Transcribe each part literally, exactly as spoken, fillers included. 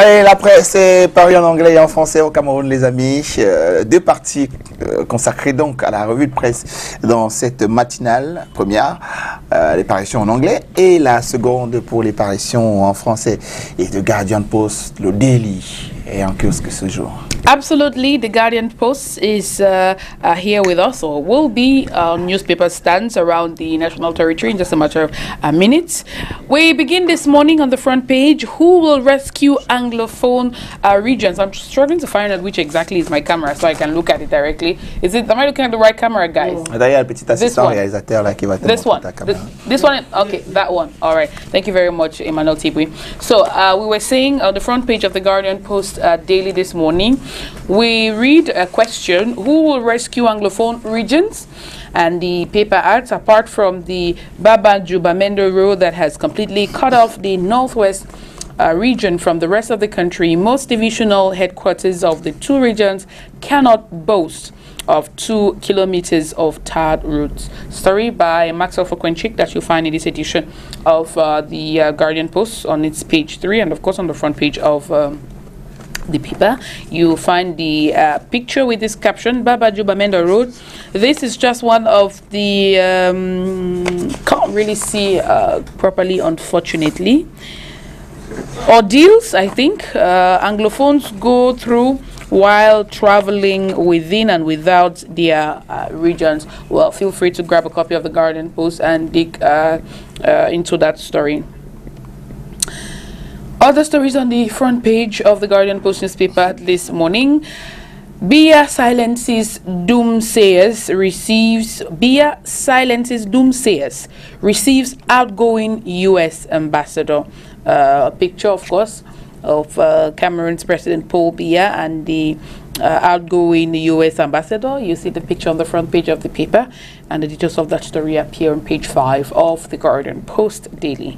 Allez, la presse est parue en anglais et en français au Cameroun, les amis. Euh, deux parties euh, consacrées donc à la revue de presse dans cette matinale. Première, euh, les parutions en anglais, et la seconde pour les parutions en français. Et The Guardian Post, le Daily, est en kiosque ce jour. Absolutely, the Guardian Post is uh, uh, here with us, or will be on newspaper stands around the national territory in just a matter of uh, minutes. We begin this morning on the front page. Who will rescue Anglophone uh, regions? I'm struggling to find out which exactly is my camera so I can look at it directly. Is it? Am I looking at the right camera, guys? D'ailleurs, le petit assistant réalisateur là qui va te This one. ta caméra. This, this one. Okay, that one. All right. Thank you very much, Emmanuel Tibui. So uh, we were saying on the front page of the Guardian Post uh, daily this morning. We read a question: who will rescue Anglophone regions? And the paper adds, apart from the Baba Jubamendo Road that has completely cut off the northwest uh, region from the rest of the country, most divisional headquarters of the two regions cannot boast of two kilometers of tarred routes. Story by Maxwell Fokwenchik that you'll find in this edition of uh, the uh, Guardian Post on its page three, and of course on the front page of um, the paper. You find the uh, picture with this caption, Baba Jubamendo Road. This is just one of the, um, can't really see uh, properly, unfortunately, ordeals, I think, uh, Anglophones go through while traveling within and without their uh, regions. Well, feel free to grab a copy of the Guardian Post and dig uh, uh, into that story. Other stories on the front page of the Guardian Post newspaper this morning. Biya silences doomsayers, receives Biya silences doomsayers, receives outgoing U S ambassador. Uh, a picture, of course, of uh, Cameroon's President Paul Biya and the uh, outgoing U S ambassador. You see the picture on the front page of the paper, and the details of that story appear on page five of the Guardian Post daily.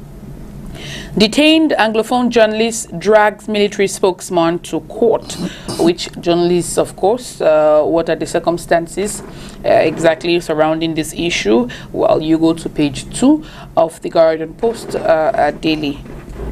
Detained Anglophone journalist drags military spokesman to court. Which journalists, of course, uh, what are the circumstances uh, exactly surrounding this issue? Well, you go to page two of the Guardian Post uh, uh, daily.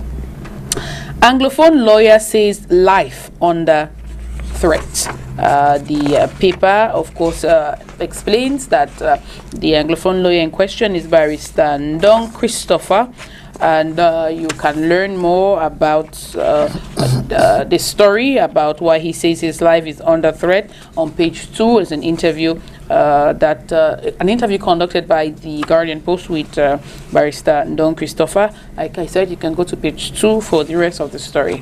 Anglophone lawyer says life under threat. Uh, the uh, paper, of course, uh, explains that uh, the Anglophone lawyer in question is Barrister Ndong Christopher. And uh, you can learn more about uh, uh, the story, about why he says his life is under threat. On page two is an interview uh, that uh, an interview conducted by the Guardian Post with uh, Barrister Ndong Christopher. Like I said, you can go to page two for the rest of the story.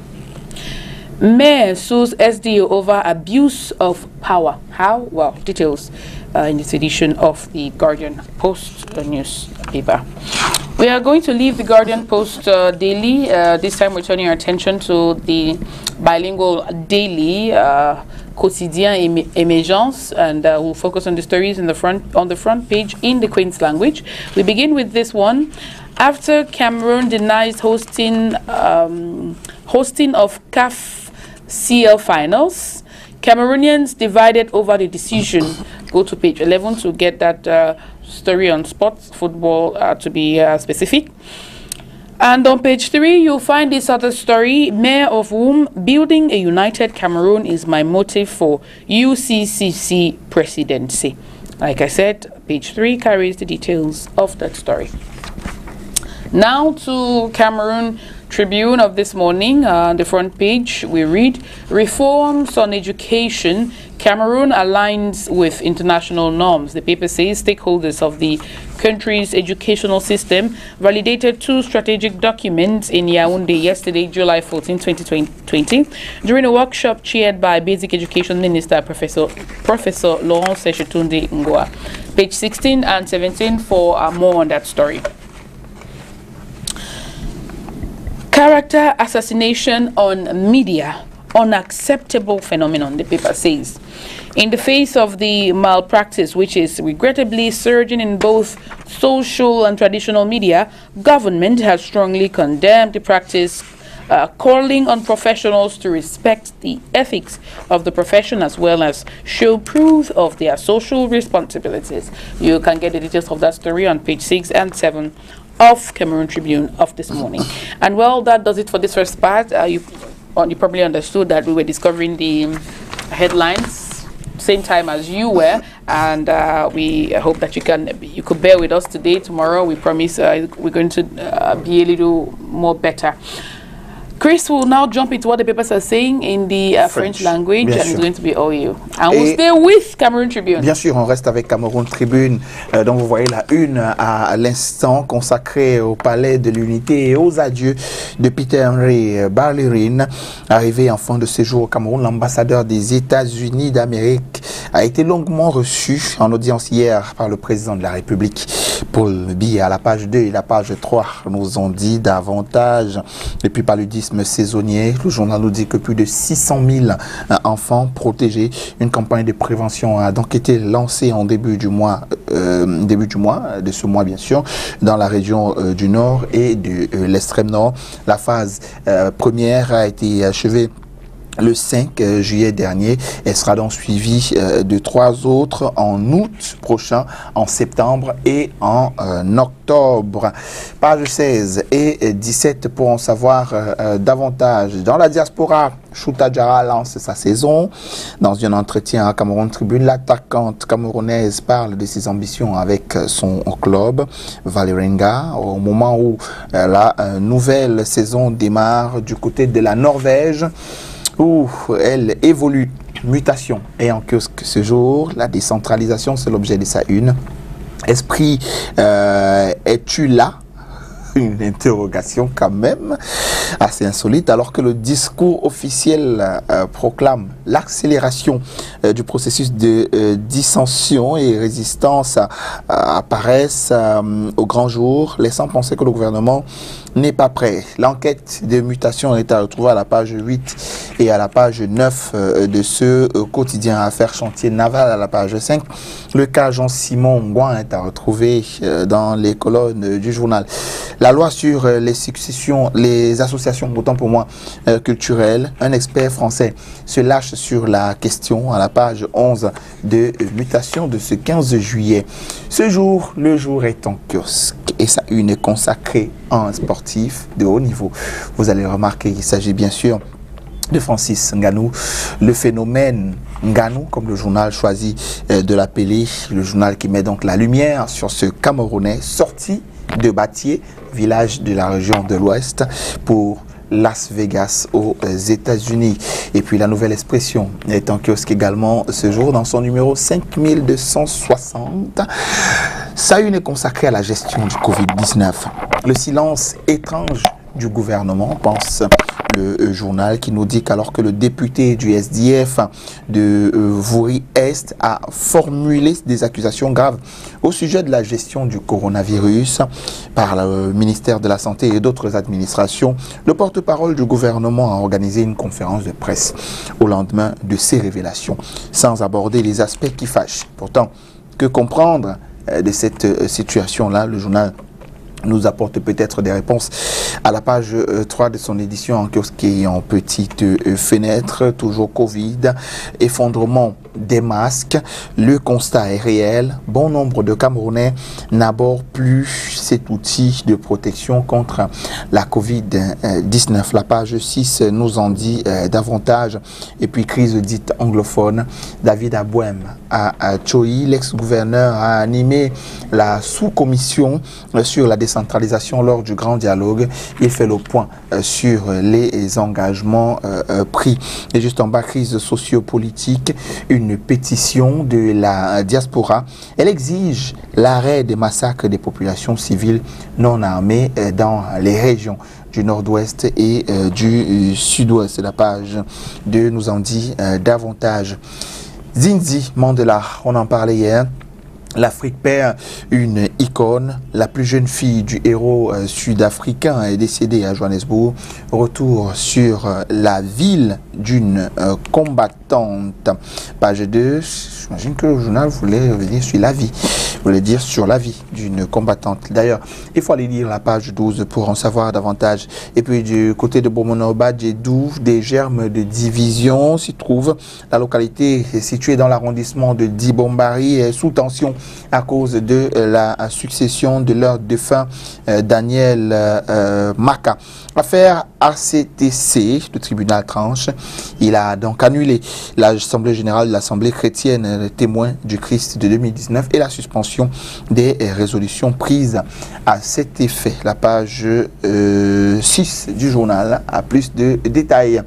Mayor sues S D O over abuse of power. How? Well, details uh, in this edition of the Guardian Post uh, newspaper. We are going to leave the Guardian Post uh, daily. Uh, this time we're turning our attention to the bilingual daily uh, Quotidien Emergence, and uh, we'll focus on the stories in the front on the front page in the Queen's language. We begin with this one. After Cameroon denies hosting um, hosting of C A F C L finals, Cameroonians divided over the decision. Go to page eleven to get that uh, story on sports football, uh, to be uh, specific. And on page three, you'll find this other story, Mayor of Womb, building a united Cameroon is my motive for U C C C presidency. Like I said, page three carries the details of that story. Now to Cameroon Tribune of this morning. Uh, on the front page, we read, reforms on education, Cameroon aligns with international norms. The paper says stakeholders of the country's educational system validated two strategic documents in Yaoundé yesterday, July fourteenth, twenty twenty, during a workshop chaired by Basic Education Minister Professor Professor Laurent Sechetunde Ngoa. Page sixteen and seventeen for uh, more on that story. Character assassination on media, unacceptable phenomenon, the paper says. In the face of the malpractice, which is regrettably surging in both social and traditional media, government has strongly condemned the practice, uh, calling on professionals to respect the ethics of the profession as well as show proof of their social responsibilities. You can get the details of that story on page six and seven of Cameroon Tribune of this morning. And well, that does it for this first part. Uh, you uh, you probably understood that we were discovering the headlines same time as you were, and uh, we hope that you can you could bear with us today. Tomorrow, we promise uh, we're going to uh, be a little more better. Chris will now jump into what the papers are saying in the uh, French, French language, and it's going to be all you. And we'll stay with Cameroon Tribune. Bien sûr, on reste avec Cameroon Tribune, euh, dont vous voyez la une à, à l'instant consacrée au palais de l'unité et aux adieux de Peter Henry Barlerin. Arrivé en fin de séjour au Cameroun, l'ambassadeur des États-Unis d'Amérique a été longuement reçu en audience hier par le président de la République. Paul Biya, à la page deux et la page trois, nous ont dit davantage. Et puis par le saisonnier, le journal nous dit que plus de six cent mille enfants protégés. Une campagne de prévention a donc été lancée en début du mois, euh, début du mois, de ce mois bien sûr, dans la région euh, du Nord et de euh, l'extrême Nord. La phase euh, première a été achevée le cinq juillet dernier. Elle sera donc suivie euh, de trois autres en août prochain, en septembre et en euh, octobre. Page seize et dix-sept pour en savoir euh, davantage. Dans la diaspora, Chouta Diarra lance sa saison. Dans un entretien à Cameroun Tribune, l'attaquante camerounaise parle de ses ambitions avec son club, Vålerenga, au moment où euh, la euh, nouvelle saison démarre du côté de la Norvège, où elle évolue. Mutation et en kiosque ce jour, la décentralisation, c'est l'objet de sa une. Esprit, euh, es-tu là? Une interrogation quand même assez insolite, alors que le discours officiel euh, proclame l'accélération euh, du processus de euh, dissension et résistance euh, apparaissent euh, au grand jour, laissant penser que le gouvernement n'est pas prêt. L'enquête de mutation est à retrouver à la page huit et à la page neuf euh, de ce euh, quotidien Affaires chantier naval à la page cinq. Le cas Jean-Simon Ngouin est à retrouver euh, dans les colonnes du journal. La loi sur les successions, les associations, autant pour moi, euh, culturelles. Un expert français se lâche sur la question à la page onze de euh, mutation de ce quinze juillet. Ce jour, le jour est en kiosque et sa une est consacrée à un sportif de haut niveau. Vous allez remarquer qu'il s'agit bien sûr de Francis Ngannou, le phénomène Ngannou, comme le journal choisit euh, de l'appeler, le journal qui met donc la lumière sur ce Camerounais sorti de Batié, village de la région de l'Ouest, pour Las Vegas aux États-Unis. Et puis la nouvelle expression est en kiosque également ce jour dans son numéro cinq mille deux cent soixante. Sa une est consacrée à la gestion du Covid dix-neuf. Le silence étrange du gouvernement, pense le euh, journal, qui nous dit qu'alors que le député du S D F de euh, Vouri-Est a formulé des accusations graves au sujet de la gestion du coronavirus par le ministère de la Santé et d'autres administrations, le porte-parole du gouvernement a organisé une conférence de presse au lendemain de ces révélations, sans aborder les aspects qui fâchent. Pourtant, que comprendre euh, de cette euh, situation-là? Le journal nous apporte peut-être des réponses à la page euh, trois de son édition en kiosque et en petite euh, fenêtre. Toujours Covid, effondrement des masques, le constat est réel. Bon nombre de Camerounais n'abordent plus cet outil de protection contre la Covid dix-neuf. La page six nous en dit euh, davantage. Et puis crise dite anglophone, David Abouem à, à Choyi, l'ex-gouverneur, a animé la sous-commission euh, sur la décentralisation lors du grand dialogue. Il fait le point euh, sur les engagements euh, euh, pris. Et juste en bas, crise sociopolitique, une Une pétition de la diaspora. Elle exige l'arrêt des massacres des populations civiles non armées dans les régions du nord-ouest et euh, du sud-ouest. La page deux nous en dit euh, davantage. Zinzi Mandela, on en parlait hier. L'Afrique perd une icône. La plus jeune fille du héros euh, sud-africain est décédée à Johannesburg. Retour sur euh, la ville d'une euh, combattante. Page deux, j'imagine que le journal voulait revenir sur la vie. Voulait dire sur la vie d'une combattante. D'ailleurs, il faut aller lire la page douze pour en savoir davantage. Et puis du côté de Bomonoba, Djedou, des germes de division s'y trouvent. La localité est située dans l'arrondissement de Dibombari est sous tension à cause de la euh, succession de leur défunt euh, Daniel euh, euh, Maka. Affaire A C T C, le tribunal tranche. Il a donc annulé l'Assemblée générale de l'Assemblée chrétienne, le témoin du Christ de deux mille dix-neuf, et la suspension des euh, résolutions prises à cet effet. La page euh, six du journal a plus de détails.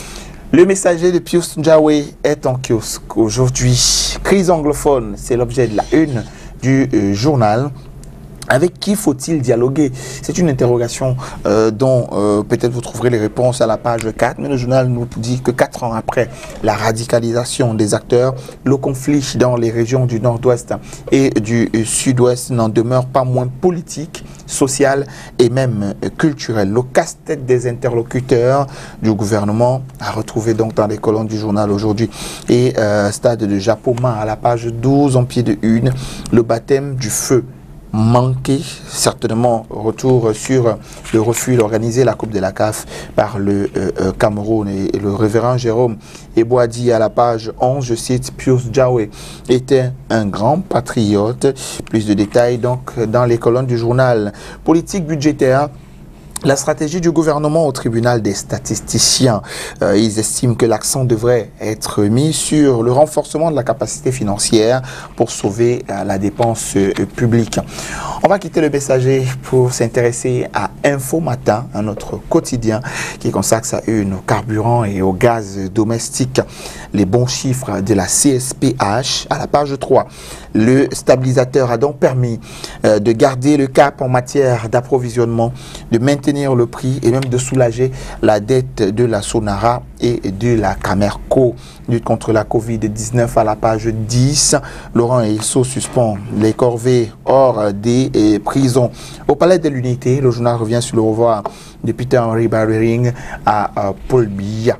Le messager de Pius Njaweh est en kiosque aujourd'hui. Crise anglophone, c'est l'objet de la une du euh, journal. Avec qui faut-il dialoguer? C'est une interrogation euh, dont euh, peut-être vous trouverez les réponses à la page quatre, mais le journal nous dit que quatre ans après la radicalisation des acteurs, le conflit dans les régions du nord-ouest et du sud-ouest n'en demeure pas moins politique, social et même culturel. Le casse-tête des interlocuteurs du gouvernement a retrouvé donc dans les colonnes du journal aujourd'hui. Et euh, stade de Japoma à la page douze en pied de une, le baptême du feu manqué, certainement retour sur le refus d'organiser la Coupe de la C A F par le euh, Cameroun et, et le révérend Jérôme Eboadi à la page onze, je cite, Pius Njaweh était un grand patriote. Plus de détails donc dans les colonnes du journal. Politique budgétaire. La stratégie du gouvernement au tribunal des statisticiens, euh, ils estiment que l'accent devrait être mis sur le renforcement de la capacité financière pour sauver euh, la dépense euh, publique. On va quitter le messager pour s'intéresser à Info Matin, un autre quotidien qui consacre sa une au carburant et au gaz domestique. Les bons chiffres de la C S P H à la page trois. Le stabilisateur a donc permis euh, de garder le cap en matière d'approvisionnement, de maintenir le prix et même de soulager la dette de la Sonara et de la Camerco. Lutte contre la Covid dix-neuf à la page dix. Laurent Elso suspend les corvées hors des eh, prisons. Au Palais de l'Unité, le journal revient sur le revoir de Peter-Henri Barrering à, à Paul Biya.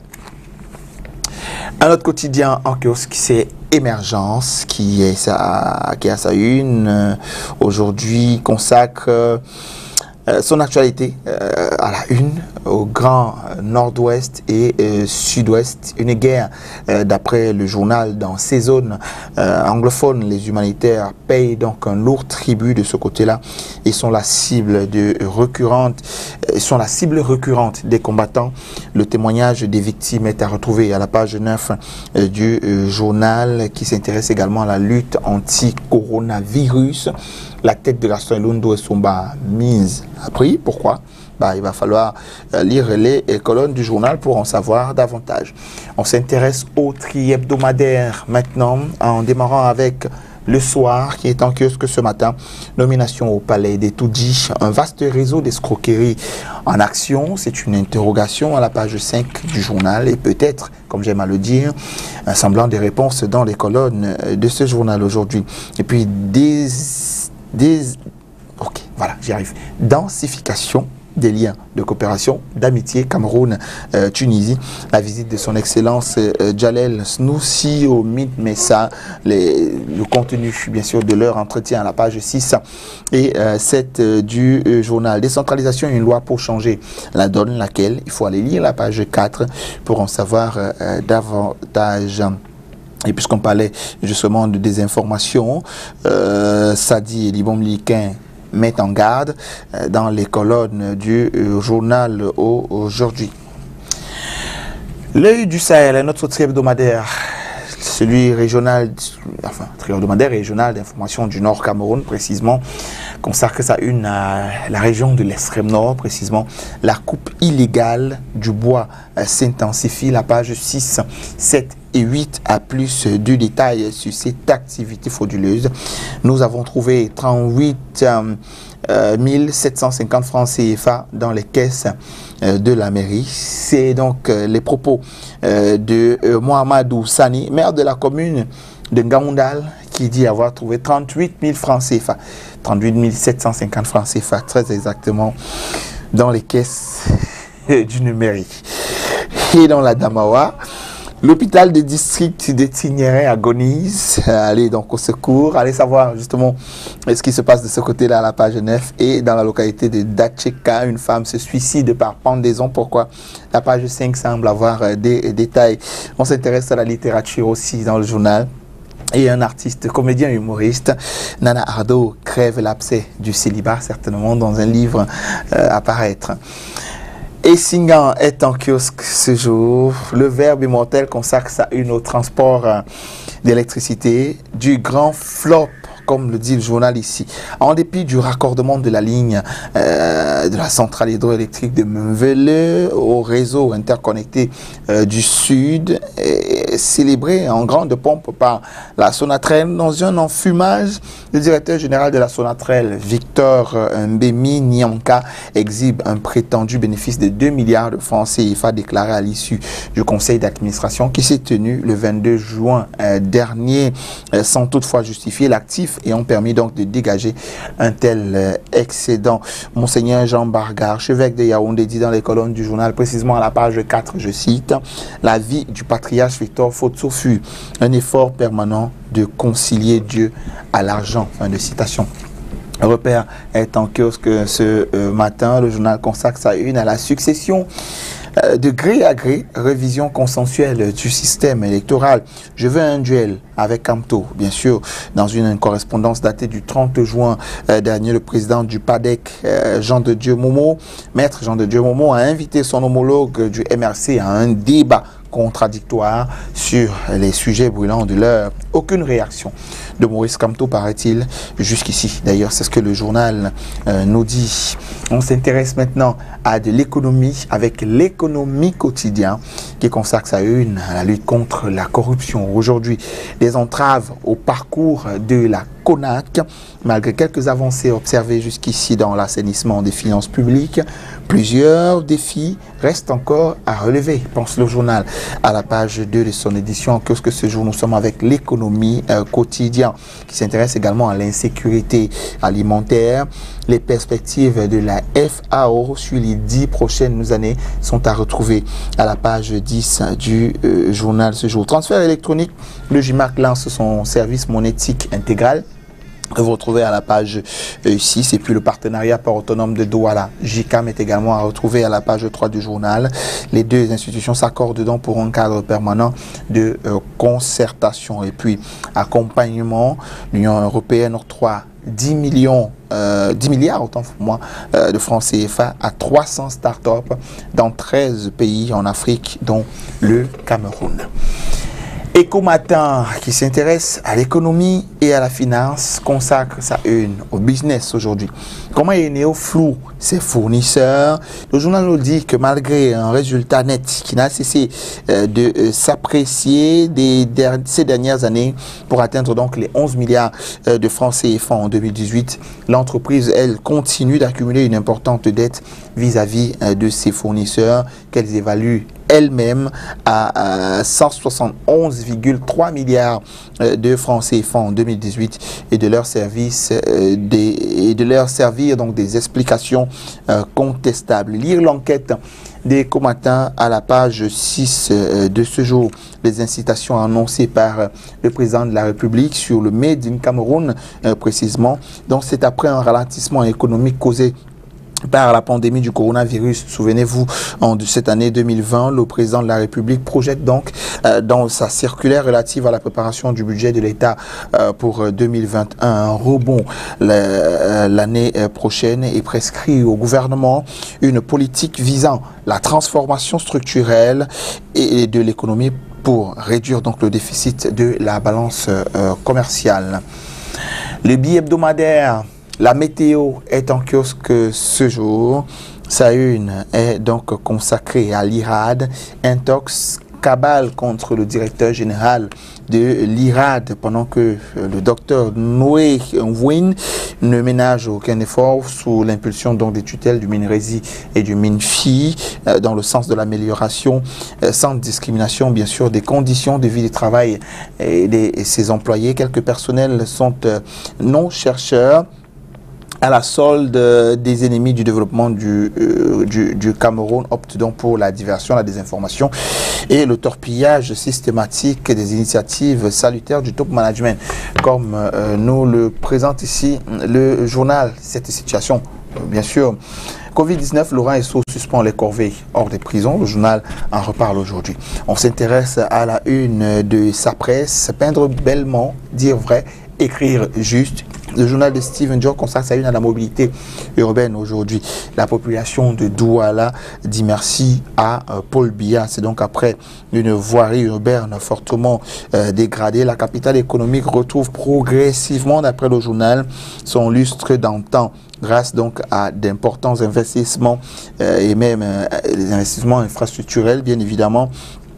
Un autre quotidien en kiosque, c'est Émergence, qui, est sa, qui a sa une euh, aujourd'hui, consacre euh, son actualité euh, à la une au grand euh, nord-ouest et euh, sud-ouest. Une guerre, euh, d'après le journal, dans ces zones euh, anglophones. Les humanitaires payent donc un lourd tribut de ce côté-là. Ils sont la cible de récurrente, ils sont la cible récurrente des combattants. Le témoignage des victimes est à retrouver à la page neuf euh, du euh, journal, qui s'intéresse également à la lutte anti-coronavirus. La tête de Gaston Elundo Essomba mise à prix. Pourquoi? Bah, il va falloir euh, lire les euh, colonnes du journal pour en savoir davantage. On s'intéresse au tri hebdomadaire maintenant, en démarrant avec Le Soir, qui est en kiosque ce matin. Nomination au Palais des Toudis. Un vaste réseau d'escroquerie en action. C'est une interrogation à la page cinq du journal. Et peut-être, comme j'aime à le dire, un semblant de réponses dans les colonnes de ce journal aujourd'hui. Et puis des... Des... Ok, voilà, j'y arrive. Densification des liens de coopération, d'amitié Cameroun-Tunisie. Euh, la visite de son Excellence euh, Jalel Snoussi au Mythe Messa. Les, le contenu, bien sûr, de leur entretien à la page six et euh, sept euh, du euh, journal. Décentralisation, une loi pour changer la donne, laquelle il faut aller lire la page quatre pour en savoir euh, davantage. Et puisqu'on parlait justement de désinformation, euh, Sadi et Libom Liquin mettent en garde euh, dans les colonnes du euh, journal aujourd'hui. L'œil du Sahel, un autre tri hebdomadaire, celui régional, enfin, tri hebdomadaire régional d'information du Nord Cameroun, précisément, consacre sa une à la région de l'extrême nord, précisément. La coupe illégale du bois euh, s'intensifie, la page six, sept et huit à plus de détails sur cette activité frauduleuse. Nous avons trouvé trente-huit mille sept cent cinquante francs C F A dans les caisses euh, de la mairie. C'est donc euh, les propos euh, de euh, Mohamedou Sani, maire de la commune de Ngaoundal, qui dit avoir trouvé trente-huit mille francs C F A, trente-huit mille sept cent cinquante francs C F A, très exactement, dans les caisses d'une mairie. Et dans la Damawa, l'hôpital de district de Tignéret agonise. Allez donc au secours. Allez savoir justement ce qui se passe de ce côté-là à la page neuf. Et dans la localité de Dacheka, une femme se suicide par pendaison. Pourquoi? La page cinq semble avoir des détails. On s'intéresse à la littérature aussi dans le journal. et un artiste, comédien humoriste. Nana Ardo crève l'abcès du célibat, certainement dans un livre euh, à paraître. Et Singan est en kiosque ce jour. Le Verbe immortel consacre sa une au transport euh, d'électricité, du grand flop, comme le dit le journal ici. En dépit du raccordement de la ligne euh, de la centrale hydroélectrique de Mvele au réseau interconnecté euh, du Sud, et célébré en grande pompe par la Sonatrel, dans un enfumage, le directeur général de la Sonatrel, Victor Mbemi Nyanka, exhibe un prétendu bénéfice de deux milliards de francs C F A déclaré à l'issue du conseil d'administration qui s'est tenu le vingt-deux juin euh, dernier, euh, sans toutefois justifier l'actif et ont permis donc de dégager un tel euh, excédent. Monseigneur Jean Barga, archevêque de Yaoundé, dit dans les colonnes du journal, précisément à la page quatre, je cite, « La vie du patriarche Victor Fotso fut un effort permanent de concilier Dieu à l'argent. » Fin de citation. Repère est en kiosque ce euh, matin. Le journal consacre sa une à la succession de gré à gré, révision consensuelle du système électoral. Je veux un duel avec Camto, bien sûr. Dans une correspondance datée du trente juin euh, dernier, le président du P A D E C, euh, Jean de Dieu Momo, maître Jean de Dieu Momo, a invité son homologue du M R C à un débat contradictoire sur les sujets brûlants de l'heure. Aucune réaction de Maurice Kamto, paraît-il, jusqu'ici. D'ailleurs, c'est ce que le journal euh, nous dit. On s'intéresse maintenant à de l'économie, avec l'économie quotidienne qui consacre sa une à la lutte contre la corruption. Aujourd'hui, des entraves au parcours de la CONAC, malgré quelques avancées observées jusqu'ici dans l'assainissement des finances publiques, plusieurs défis restent encore à relever, pense le journal à la page deux de son édition. En kiosque ce jour, nous sommes avec l'économie euh, quotidienne qui s'intéresse également à l'insécurité alimentaire. Les perspectives de la F A O sur les dix prochaines années sont à retrouver à la page dix du euh, journal ce jour. Transfert électronique, le J M A C lance son service monétique intégral que vous retrouvez à la page six, et puis le partenariat port autonome de Douala, J C A M, est également à retrouver à la page trois du journal. Les deux institutions s'accordent donc pour un cadre permanent de euh, concertation. Et puis accompagnement, l'Union européenne octroie dix millions, euh, dix milliards autant pour moi, euh, de francs C F A à trois cents startups dans treize pays en Afrique, dont le Cameroun. Ecomatin, qui s'intéresse à l'économie et à la finance, consacre sa une au business aujourd'hui. Comment est né au flou ses fournisseurs? Le journal nous dit que malgré un résultat net qui n'a cessé euh, de euh, s'apprécier der ces dernières années pour atteindre donc les onze milliards euh, de francs C F A en deux mille dix-huit, l'entreprise, elle, continue d'accumuler une importante dette vis-à-vis euh, de ses fournisseurs qu'elles évaluent elle-même à cent soixante et onze virgule trois milliards de francs C F A en deux mille dix-huit, et de leur service euh, des, et de leur servir donc des explications euh, contestables. Lire l'enquête des Comatins à la page six euh, de ce jour. Les incitations annoncées par euh, le président de la République sur le Made in Cameroun euh, précisément. Donc c'est après un ralentissement économique causé par la pandémie du coronavirus. Souvenez-vous, en cette année deux mille vingt, le président de la République projette donc euh, dans sa circulaire relative à la préparation du budget de l'État euh, pour deux mille vingt et un un rebond l'année euh, prochaine, et prescrit au gouvernement une politique visant la transformation structurelle et de l'économie pour réduire donc le déficit de la balance euh, commerciale. Le billet hebdomadaire, la météo, est en kiosque ce jour. Sa une est donc consacrée à l'I R A D, intox, cabale contre le directeur général de l'I R A D, pendant que le docteur Noé Nwin ne ménage aucun effort sous l'impulsion donc des tutelles du MINRESI et du MINFI euh, dans le sens de l'amélioration euh, sans discrimination bien sûr des conditions de vie de travail et de ses employés. Quelques personnels sont euh, non chercheurs à la solde des ennemis du développement du, euh, du, du Cameroun, optent donc pour la diversion, la désinformation et le torpillage systématique des initiatives salutaires du top management, comme euh, nous le présente ici le journal. Cette situation, euh, bien sûr, Covid dix-neuf, Laurent Esso suspend les corvées hors des prisons. Le journal en reparle aujourd'hui. On s'intéresse à la une de sa presse. Peindre bellement, dire vrai, écrire juste. Le journal de Steven Joe consacre sa une à la mobilité urbaine aujourd'hui. La population de Douala dit merci à euh, Paul Biya. C'est donc après une voirie urbaine fortement euh, dégradée. La capitale économique retrouve progressivement, d'après le journal, son lustre d'antan, grâce donc à d'importants investissements euh, et même euh, des investissements infrastructurels, bien évidemment,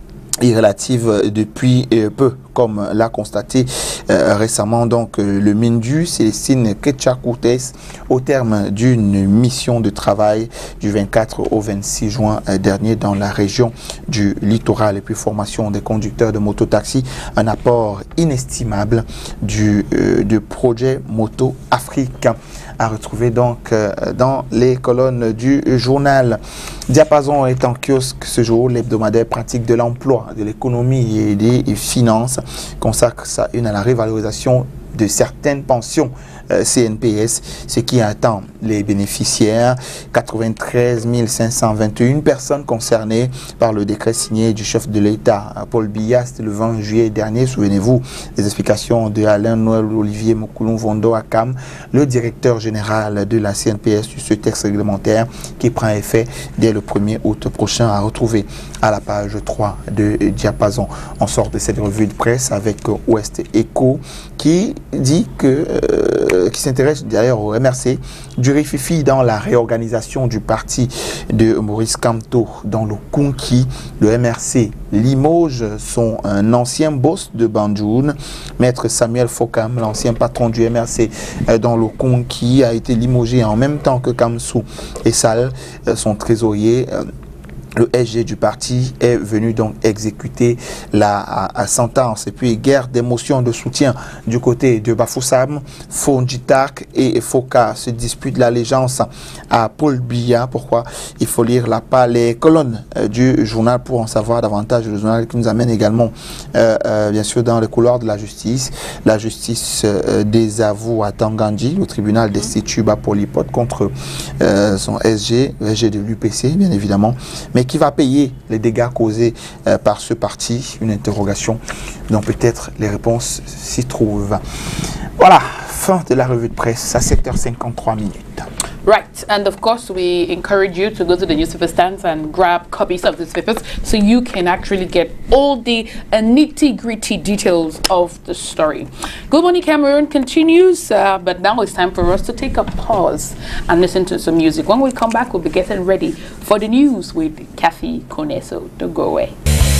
et relative depuis euh, peu, comme l'a constaté euh, récemment donc euh, le Mindu Célestine Ketchakoutes au terme d'une mission de travail du vingt-quatre au vingt-six juin euh, dernier dans la région du littoral. Et puis formation des conducteurs de mototaxi, un apport inestimable du euh, de projet Moto Afrique à retrouver donc euh, dans les colonnes du journal. Diapason est en kiosque ce jour. L'hebdomadaire pratique de l'emploi, de l'économie et des finances consacre sa une à la révalorisation de certaines pensions euh, C N P S, ce qui attend les bénéficiaires. quatre-vingt-treize mille cinq cent vingt et une personnes concernées par le décret signé du chef de l'État, Paul Biya, le vingt juillet dernier. Souvenez-vous des explications de Alain Noël Olivier Mokoulon Vondo Akam, le directeur général de la C N P S, sur ce texte réglementaire qui prend effet dès le premier août prochain, à retrouver à la page trois de Diapason. On sort de cette revue de presse avec Ouest Echo qui dit que, euh, qui s'intéresse d'ailleurs au M R C, du rififi dans la réorganisation du parti de Maurice Kamto dans le Kunki. Le M R C limoge son un ancien boss de Banjoun, maître Samuel Fokam, l'ancien patron du M R C euh, dans le Kunki, a été limogé en même temps que Kamsou et Sal, euh, son trésorier. Euh, Le S G du parti est venu donc exécuter la à, à sentence. Et puis, guerre d'émotions de soutien du côté de Bafoussam. Fonditark et Foka se disputent l'allégeance à Paul Biya. Pourquoi? Il faut lire la, les colonnes euh, du journal pour en savoir davantage. Le journal qui nous amène également, euh, euh, bien sûr, dans les couloirs de la justice. La justice euh, désavoue à Tangandji. Le tribunal destitue Bapolipote contre euh, son S G, le S G de l'U P C, bien évidemment. Mais qui va payer les dégâts causés euh, par ce parti? Une interrogation dont peut-être les réponses s'y trouvent. Voilà, fin de la revue de presse à sept heures cinquante-trois minutes. Right, and of course we encourage you to go to the newspaper stands and grab copies of these papers so you can actually get all the uh, nitty-gritty details of the story. Good Morning Cameroon continues, uh, but now it's time for us to take a pause and listen to some music. When we come back, we'll be getting ready for the news with Kathy Koneso. Don't go away.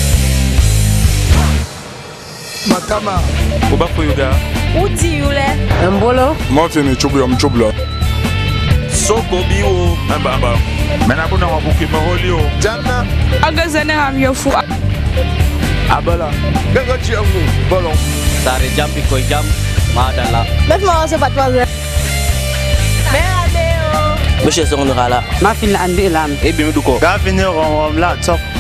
Matama, Oba Foyoga, Uti Yule, Mbolo, Martin Chublo, Chublo. Soko biwo mbamba mena kuna wabuki maholio janna agazane am yofu abala gaga chiangu bolon sare jampi ko jam madala met mo se patwa me adeo monsieur son rala ma fin la andi lam e bi mu duko ga finir on la top